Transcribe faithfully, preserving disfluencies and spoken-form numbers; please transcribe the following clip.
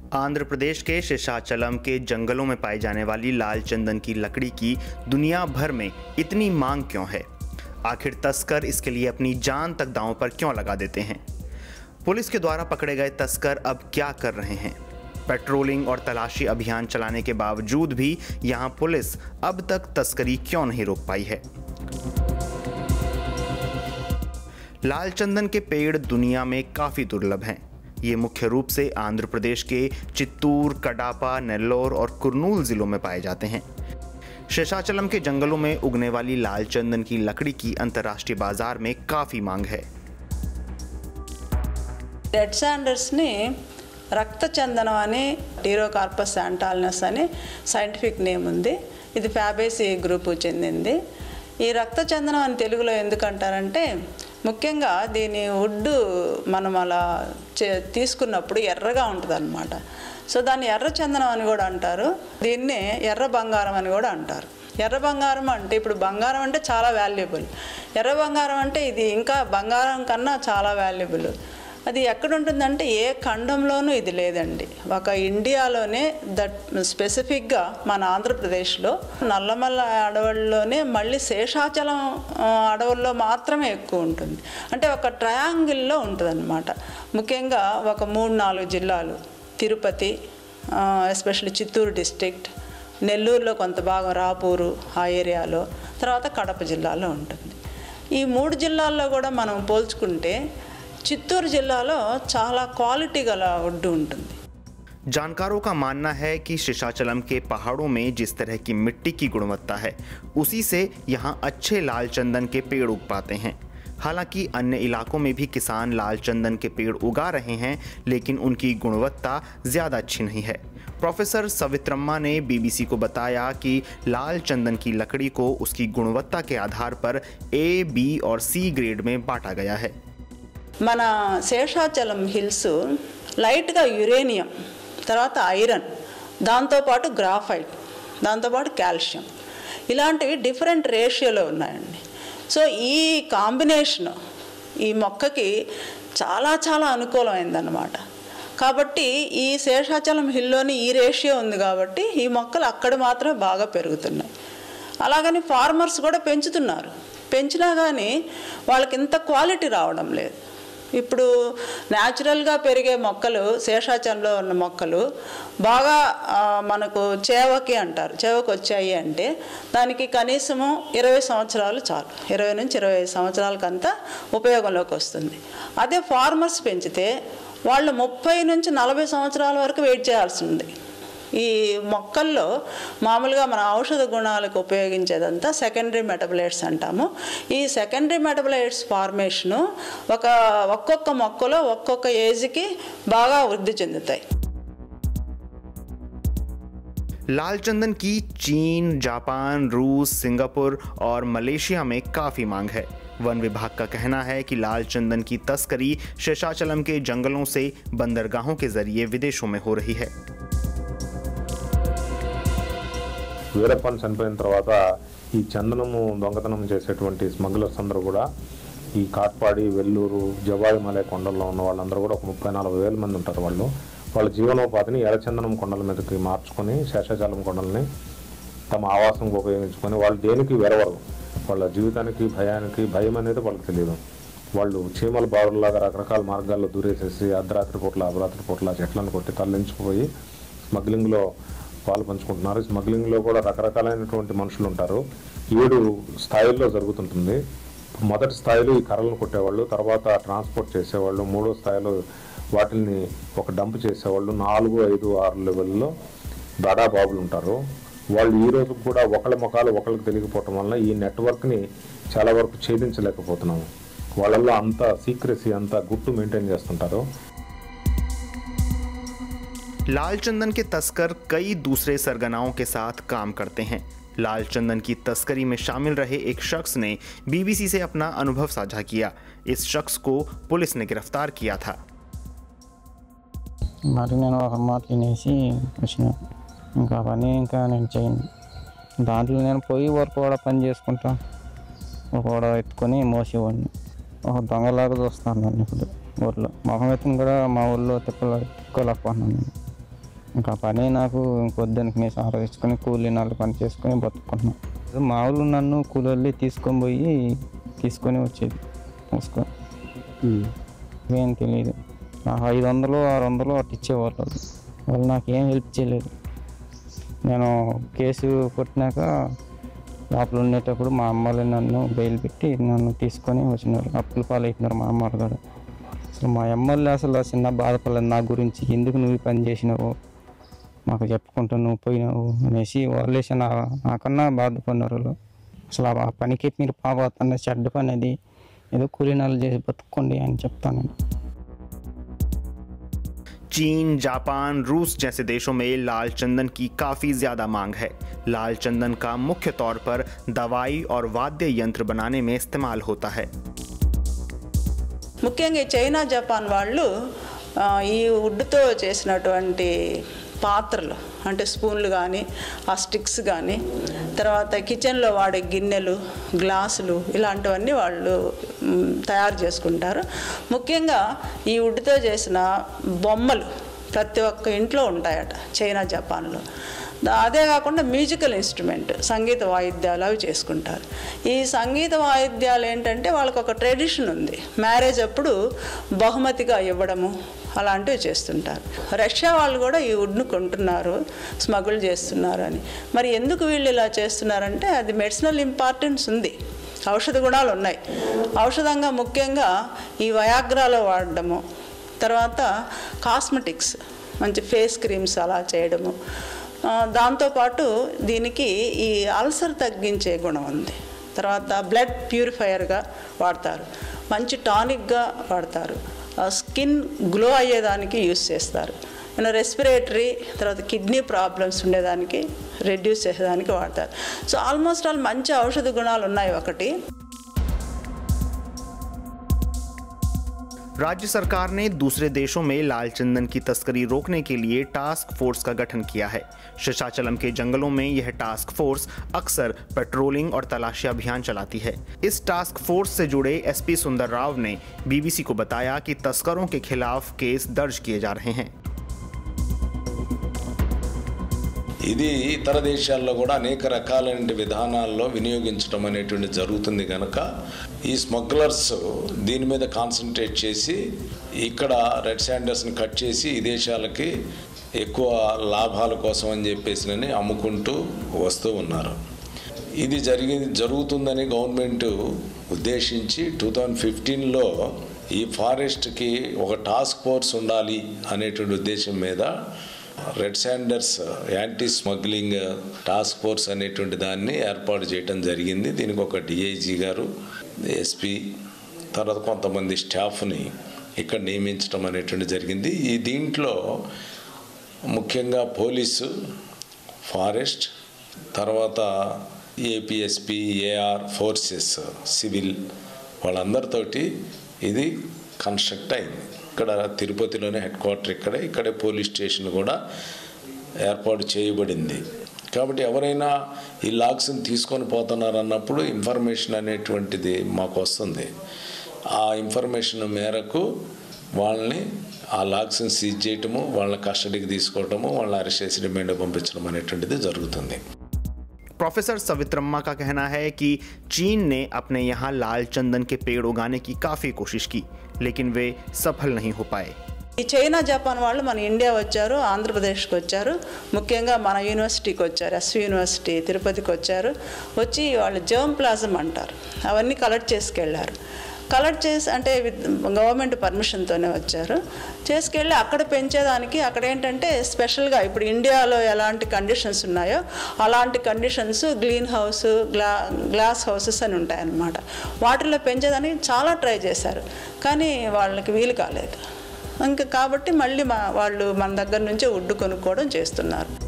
आंध्र प्रदेश के शेषाचलम के जंगलों में पाई जाने वाली लाल चंदन की लकड़ी की दुनिया भर में इतनी मांग क्यों है? आखिर तस्कर इसके लिए अपनी जान तक दांव पर क्यों लगा देते हैं? पुलिस के द्वारा पकड़े गए तस्कर अब क्या कर रहे हैं? पेट्रोलिंग और तलाशी अभियान चलाने के बावजूद भी यहां पुलिस अब तक तस्करी क्यों नहीं रोक पाई है? लाल चंदन के पेड़ दुनिया में काफ़ी दुर्लभ हैं। ये मुख्य रूप से आंध्र प्रदेश के चित्तूर, कडापा, नेल्लोर और कुर्नूल जिलों में पाए जाते हैं। शेषाचलम के जंगलों में उगने वाली लाल चंदन की लकड़ी की अंतर्राष्ट्रीय बाजार में काफ़ी मांग है। రెడ్ శాండర్స్ని రక్త చందనం అని టీరోకార్పస్ శాంటాలినస్ అని సైంటిఫిక్ నేమ్ ఉంది. ఇది ఫ్యాబేసి గ్రూపు చెందింది. ఈ రక్త చందనం అని తెలుగులో ఎందుకంటారంటే ముఖ్యంగా దీని వుడ్ మనం అలా తీసుకున్నప్పుడు ఎర్రగా ఉంటుందన్నమాట. సో దాన్ని ఎర్ర చందనం అని కూడా అంటారు. దీన్నే ఎర్ర బంగారం అని కూడా అంటారు. ఎర్ర బంగారం అంటే ఇప్పుడు బంగారం అంటే చాలా వాల్యుబుల్. ఎర్ర బంగారం అంటే ఇది ఇంకా బంగారం కన్నా చాలా వాల్యుబుల్. అది ఎక్కడ ఉంటుందంటే ఏ ఖండంలోనూ ఇది లేదండి. ఒక ఇండియాలోనే దట్ స్పెసిఫిక్గా మన ఆంధ్రప్రదేశ్లో నల్లమల్ల అడవుల్లోనే మళ్ళీ శేషాచలం అడవుల్లో మాత్రమే ఎక్కువ ఉంటుంది. అంటే ఒక ట్రయాంగిల్లో ఉంటుందన్నమాట. ముఖ్యంగా ఒక మూడు నాలుగు జిల్లాలు, తిరుపతి, ఎస్పెషల్లీ చిత్తూరు డిస్ట్రిక్ట్, నెల్లూరులో కొంత భాగం, రాపూరు ఆ ఏరియాలో, తర్వాత కడప జిల్లాలో ఉంటుంది. ఈ మూడు జిల్లాల్లో కూడా మనం పోల్చుకుంటే चित्तूर जिल्लाలో చాలా క్వాలిటీ గల వుడ్ ఉంటుంది. जानकारों का मानना है कि शेषाचलम के पहाड़ों में जिस तरह की मिट्टी की गुणवत्ता है उसी से यहाँ अच्छे लाल चंदन के पेड़ उग पाते हैं। हालांकि अन्य इलाकों में भी किसान लाल चंदन के पेड़ उगा रहे हैं, लेकिन उनकी गुणवत्ता ज़्यादा अच्छी नहीं है। प्रोफेसर सवित्रम्मा ने बीबीसी को बताया कि लाल चंदन की लकड़ी को उसकी गुणवत्ता के आधार पर ए, बी और सी ग्रेड में बांटा गया है। మన శేషాచలం హిల్స్ లైట్గా యురేనియం, తర్వాత ఐరన్, దాంతోపాటు గ్రాఫైట్, దాంతోపాటు కాల్షియం, ఇలాంటివి డిఫరెంట్ రేషియోలో ఉన్నాయండి. సో ఈ కాంబినేషన్ ఈ మొక్కకి చాలా చాలా అనుకూలమైందన్నమాట. కాబట్టి ఈ శేషాచలం హిల్లోని ఈ రేషియో ఉంది కాబట్టి ఈ మొక్కలు అక్కడ మాత్రమే బాగా పెరుగుతున్నాయి. అలాగని ఫార్మర్స్ కూడా పెంచుతున్నారు. పెంచినా కానీ వాళ్ళకి ఇంత క్వాలిటీ రావడం లేదు. ఇప్పుడు న్యాచురల్గా పెరిగే మొక్కలు, శేషాచలంలో ఉన్న మొక్కలు బాగా మనకు చేవకి అంటారు, చేవకి వచ్చాయి అంటే దానికి కనీసము ఇరవై సంవత్సరాలు చాలు. ఇరవై నుంచి ఇరవై ఐదు సంవత్సరాలకంతా ఉపయోగంలోకి వస్తుంది. అదే ఫార్మర్స్ పెంచితే వాళ్ళు ముప్పై నుంచి నలభై సంవత్సరాల వరకు వెయిట్ చేయాల్సి ఉంది. ఈ మొక్కల్లో మామూలుగా మన ఔషధ గుణాలకు ఉపయోగించేదంతా సెకండరీ మెటబలైట్స్ అంటాము. ఈ సెకండరీ మెటబలైట్స్ ఫార్మేషను ఒక ఒక్కొక్క మొక్కలో ఒక్కొక్క ఏజ్కి బాగా వృద్ధి చెందుతాయి. लाल चंदन की चीन, जापान, रूस, सिंगापुर और मलेशिया में काफ़ी मांग है। वन विभाग का कहना है कि लाल चंदन की तस्करी शेषाचलम के जंगलों से बंदरगाहों के जरिए विदेशों में हो रही है। వీరప్పన్ చనిపోయిన తర్వాత ఈ చందనము దొంగతనం చేసేటువంటి స్మగ్లర్స్ అందరూ కూడా ఈ కాట్పాడి, వెల్లూరు, జవాయిమలై కొండల్లో ఉన్న వాళ్ళందరూ కూడా ఒక ముప్పై నలభై వేల మంది ఉంటారు. వాళ్ళు వాళ్ళ జీవనోపాధిని ఎర్రచందనం కొండల మీదకి మార్చుకొని శేషాచలం కొండల్ని తమ ఆవాసంగా ఉపయోగించుకొని వాళ్ళు దేనికి వెరవరు. వాళ్ళ జీవితానికి, భయానికి భయం అనేది వాళ్ళకి తెలియదు. వాళ్ళు చీమల బారులాగా రకరకాల మార్గాల్లో దూరేసేసి అర్ధరాత్రి పూట్ల అర్ధరాత్రి పూట్ల చెట్లను కొట్టి తరలించుకుపోయి స్మగ్లింగ్లో పాలు పంచుకుంటున్నారు. స్మగ్లింగ్లో కూడా రకరకాలైనటువంటి మనుషులు ఉంటారు. ఏడు స్థాయిల్లో జరుగుతుంటుంది. మొదటి స్థాయిలో ఈ కర్రలను కొట్టేవాళ్ళు, తర్వాత ట్రాన్స్పోర్ట్ చేసేవాళ్ళు, మూడో స్థాయిలో వాటిని ఒక డంప్ చేసేవాళ్ళు, నాలుగు ఐదు ఆరు లెవెల్లో బడా బాబులు ఉంటారు. వాళ్ళు ఈ రోజు కూడా ఒకళ్ళ ముఖాలు ఒకళ్ళకి తెలియకపోవటం వల్ల ఈ నెట్వర్క్ని చాలా వరకు ఛేదించలేకపోతున్నాము. వాళ్ళల్లో అంత సీక్రెసీ, అంత గుట్టు మెయింటైన్ చేస్తుంటారు. लाल चंदन के तस्कर कई दूसरे सरगनाओं के साथ काम करते हैं। लाल चंदन की तस्करी में शामिल रहे एक शख्स ने बीबीसी से अपना अनुभव साझा किया। इस शख्स को पुलिस ने गिरफ्तार किया था। మరి నేను ఒక మాట తినేసి వచ్చిన ఇంకా పని ఇంకా నేను చేయను. దాంట్లో నేను పోయి వరకు కూడా పని చేసుకుంటా, ఒక కూడా ఎత్తుకొని మోసేవాడిని. ఒక దొంగలాగా చూస్తాను నన్ను ఇప్పుడు ఊళ్ళో. మొహం ఎత్తుని కూడా మా ఊళ్ళో తిప్పలు తిప్పుకోలేకపోతున్నాను. ఇంకా పని నాకు ఇంకొద్దానికి మేము ఆలోచించుకొని కూలీ నాలుగు పని చేసుకొని బతుకున్నాం. మామూలు నన్ను కూలీ తీసుకొని పోయి తీసుకొని వచ్చేది మూసుకొని. ఏం తెలియదు, నాకు ఐదు వందలు ఆరు వందలు అటు ఇచ్చేవాళ్ళు. వాళ్ళు నాకేం హెల్ప్ చేయలేదు. నేను కేసు కొట్టినాక లోపల ఉండేటప్పుడు మా అమ్మలు నన్ను బెయిల్ పెట్టి నన్ను తీసుకొని వచ్చినారు. అప్పుల పాలైతున్నారు మా అమ్మలు కూడా. అసలు మా అమ్మలు అసలు చిన్న బాధపడలేదు నా గురించి. ఎందుకు నువ్వు పని చేసినావు, మాకు చెప్పుకుంటూ నువ్వు పోయినావు అనేసి వాళ్ళే నా నాకన్నా బాధపడినారు. అసలు ఆ పనికి మీరు పాపోతున్న చెడ్డ పని అది, ఏదో కూలీనాలు చేసి బతుక్కోండి అని చెప్తాను. चीन, जापान, रूस जैसे देशों में लाल चंदन की काफ़ी ज़्यादा मांग है। लाल चंदन का मुख्य तौर पर दवाई और वाद्य यंत्र बनाने में इस्तेमाल होता है। ముఖ్యంగా చైనా జపాన్ వాళ్ళు ఈ వుడ్తో చేసినటువంటి పాత్రలు అంటే స్పూన్లు కానీ ఆ స్టిక్స్ కానీ తర్వాత కిచెన్లో వాడే గిన్నెలు గ్లాసులు ఇలాంటివన్నీ వాళ్ళు తయారు చేసుకుంటారు. ముఖ్యంగా ఈ వుడ్తో చేసిన బొమ్మలు ప్రతి ఒక్క ఇంట్లో ఉంటాయట చైనా జపాన్లో. అదే కాకుండా మ్యూజికల్ ఇన్స్ట్రుమెంట్ సంగీత వాయిద్యాలు అవి చేసుకుంటారు. ఈ సంగీత వాయిద్యాలు ఏంటంటే వాళ్ళకు ఒక ట్రెడిషన్ ఉంది. మ్యారేజ్ అప్పుడు బహుమతిగా ఇవ్వడము అలాంటివి చేస్తుంటారు. రష్యా వాళ్ళు కూడా ఈ వుడ్ను కొంటున్నారు, స్మగుల్ చేస్తున్నారు అని. మరి ఎందుకు వీళ్ళు ఇలా చేస్తున్నారంటే అది మెడిసినల్ ఇంపార్టెన్స్ ఉంది, ఔషధ గుణాలు ఉన్నాయి. ఔషధంగా ముఖ్యంగా ఈ వయాగ్రాలో వాడడము, తర్వాత కాస్మెటిక్స్ మంచి ఫేస్ క్రీమ్స్ అలా చేయడము. దాంతోపాటు దీనికి ఈ అల్సర్ తగ్గించే గుణం ఉంది. తర్వాత బ్లడ్ ప్యూరిఫైయర్గా వాడతారు, మంచి టానిక్గా వాడతారు, స్కిన్ గ్లో అయ్యేదానికి యూస్ చేస్తారు. నేను రెస్పిరేటరీ తర్వాత కిడ్నీ ప్రాబ్లమ్స్ ఉండేదానికి రెడ్యూస్ చేసేదానికి వాడతారు. సో ఆల్మోస్ట్ ఆల్ మంచి ఔషధ గుణాలు ఉన్నాయి. ఒకటి राज्य सरकार ने दूसरे देशों में लाल चंदन की तस्करी रोकने के लिए टास्क फोर्स का गठन किया है। शेषाचलम के जंगलों में यह टास्क फोर्स अक्सर पेट्रोलिंग और तलाशी अभियान चलाती है। इस टास्क फोर्स से जुड़े एसपी सुंदर राव ने बीबीसी को बताया कि तस्करों के खिलाफ केस दर्ज किए जा रहे हैं। ఇది ఇతర దేశాల్లో కూడా అనేక రకాలైన విధానాల్లో వినియోగించడం అనేటువంటి జరుగుతుంది కనుక ఈ స్మగ్లర్స్ దీని మీద కాన్సన్ట్రేట్ చేసి ఇక్కడ రెడ్ శాండర్స్ని కట్ చేసి ఈ దేశాలకి ఎక్కువ లాభాల కోసం అని చెప్పేసి అమ్ముకుంటూ వస్తూ ఉన్నారు. ఇది జరిగి జరుగుతుందని గవర్నమెంట్ ఉద్దేశించి టూ థౌజండ్ ఫిఫ్టీన్లో ఈ ఫారెస్ట్కి ఒక టాస్క్ ఫోర్స్ ఉండాలి అనేటువంటి ఉద్దేశం మీద red sanders anti smuggling task force అనేటువంటి దాన్ని ఏర్పాటు చేయడం జరిగింది. దీనికి ఒక డిఐజీ గారు, ఎస్పీ, తర్వాత కొంతమంది స్టాఫ్ని ఇక్కడ నియమించడం అనేటువంటి జరిగింది. ఈ దీంట్లో ముఖ్యంగా పోలీసు, ఫారెస్ట్, తర్వాత ఏపీఎస్పీ, ఏఆర్ ఫోర్సెస్, సివిల్ వాళ్ళందరితోటి ఇది కన్స్ట్రక్ట్ అయింది. ఇక్కడ తిరుపతిలోనే హెడ్ క్వార్టర్ ఇక్కడే ఇక్కడే పోలీస్ స్టేషన్ కూడా ఏర్పాటు చేయబడింది. కాబట్టి ఎవరైనా ఈ లాగ్స్ని తీసుకొని పోతున్నారు అన్నప్పుడు ఇన్ఫర్మేషన్ అనేటువంటిది మాకు వస్తుంది. ఆ ఇన్ఫర్మేషన్ మేరకు వాళ్ళని ఆ లాగ్స్ని సీజ్ చేయటము, వాళ్ళని కస్టడీకి తీసుకోవటము, వాళ్ళని అరెస్ట్ చేసి రిమాండ్ పంపించడం అనేటువంటిది జరుగుతుంది. प्रोफेसर सवित्रम्मा का कहना है कि चीन ने अपने यहाँ लाल चंदन के पेड़ उगाने की काफ़ी कोशिश की, लेकिन वे सफल नहीं हो पाए। ఈ చైనా జపాన్ వాళ్ళు మన ఇండియా వచ్చారు, ఆంధ్రప్రదేశ్కి వచ్చారు, ముఖ్యంగా మన యూనివర్సిటీకి వచ్చారు, ఎస్వి యూనివర్సిటీ తిరుపతికి వచ్చారు. వచ్చి వాళ్ళు జర్మ్ ప్లాజం అంటారు అవన్నీ కలెక్ట్ చేసుకెళ్ళారు. కలెక్ట్ చేసి అంటే గవర్నమెంట్ పర్మిషన్తోనే వచ్చారు. చేసుకెళ్ళి అక్కడ పెంచేదానికి అక్కడ ఏంటంటే స్పెషల్గా ఇప్పుడు ఇండియాలో ఎలాంటి కండిషన్స్ ఉన్నాయో అలాంటి కండిషన్స్ గ్రీన్ హౌస్, గ్లా గ్లాస్ హౌసెస్ అని ఉంటాయన్నమాట. వాటిలో పెంచేదానికి చాలా ట్రై చేశారు, కానీ వాళ్ళకి వీలు కాలేదు. ఇంకా కాబట్టి మళ్ళీ మా వాళ్ళు మన దగ్గర నుంచే వుడ్ కొనుక్కోవడం చేస్తున్నారు.